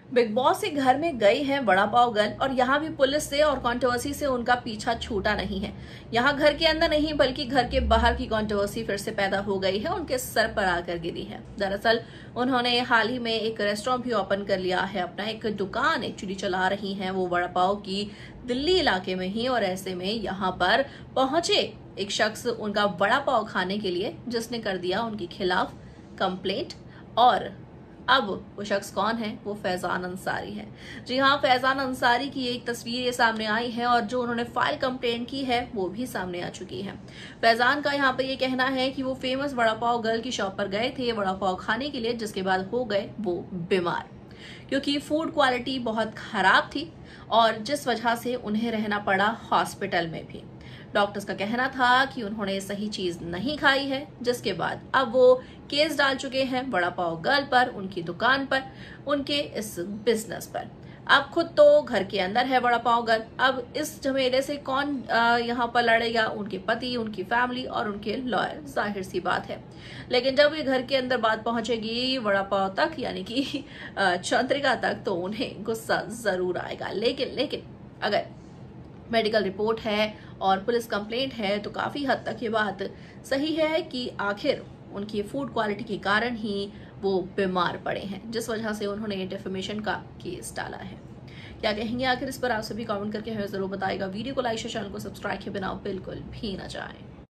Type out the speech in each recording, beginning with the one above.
Big boss के घर में गई है वड़ा पाव गर्ल और यहाँ भी पुलिस से और कंट्रोवर्सी से उनका पीछा छूटा नहीं है। यहाँ घर के अंदर नहीं बल्कि घर के बाहर की कंट्रोवर्सी फिर से पैदा हो गई है, उनके सर पर आकर गिरी है। दरअसल उन्होंने हाल ही में एक रेस्टोरेंट भी ओपन कर लिया है, अपना एक दुकान एक्चुअली चला रही हैं वो वड़ा पाव की, दिल्ली इलाके में ही। और ऐसे में यहाँ पर पहुंचे एक शख्स उनका वड़ा पाव खाने के लिए, जिसने कर दिया उनके खिलाफ कंप्लेंट। और अब वो शख्स कौन है? वो फैजान अंसारी है। जी हाँ, फैजान अंसारी की एक तस्वीर ये सामने आई है और जो उन्होंने फाइल कंप्लेंट की है वो भी सामने आ चुकी है। फैजान का यहाँ पे ये कहना है कि वो फेमस वड़ा पाव गर्ल की शॉप पर गए थे वड़ा पाव खाने के लिए, जिसके बाद हो गए वो बीमार, क्योंकि फूड क्वालिटी बहुत खराब थी और जिस वजह से उन्हें रहना पड़ा हॉस्पिटल में भी। डॉक्टर्स का कहना था कि उन्होंने सही चीज नहीं खाई है, जिसके बाद अब वो केस डाल चुके हैं वड़ा पाव गर्ल पर, उनकी दुकान पर, उनके इस बिजनेस पर। अब खुद तो घर के अंदर है वड़ा पाव गर्ल, अब इस झमेले से कौन यहाँ पर लड़ेगा? उनके पति, उनकी फैमिली और उनके लॉयर, जाहिर सी बात है। लेकिन जब ये घर के अंदर बात पहुंचेगी वड़ा पाव तक, यानी कि चंद्रिका तक, तो उन्हें गुस्सा जरूर आएगा। लेकिन अगर मेडिकल रिपोर्ट है और पुलिस कंप्लेंट है तो काफी हद तक ये बात सही है कि आखिर उनकी फूड क्वालिटी के कारण ही वो बीमार पड़े हैं, जिस वजह से उन्होंने डिफेमेशन का केस डाला है। क्या कहेंगे आखिर इस पर? आप सभी कमेंट करके हमें जरूर बताएगा। वीडियो को लाइक शेयर, चैनल को सब्सक्राइब किए बिना बिल्कुल भी ना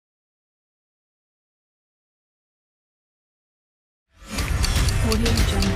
जाएं।